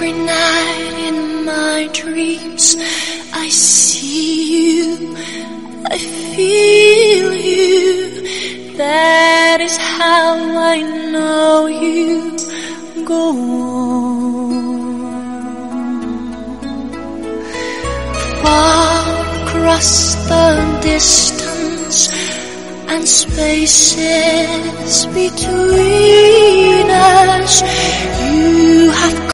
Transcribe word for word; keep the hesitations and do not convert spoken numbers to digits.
Every night in my dreams I see you, I feel you. That is how I know you. Go on. Far across the distance and spaces between us, you have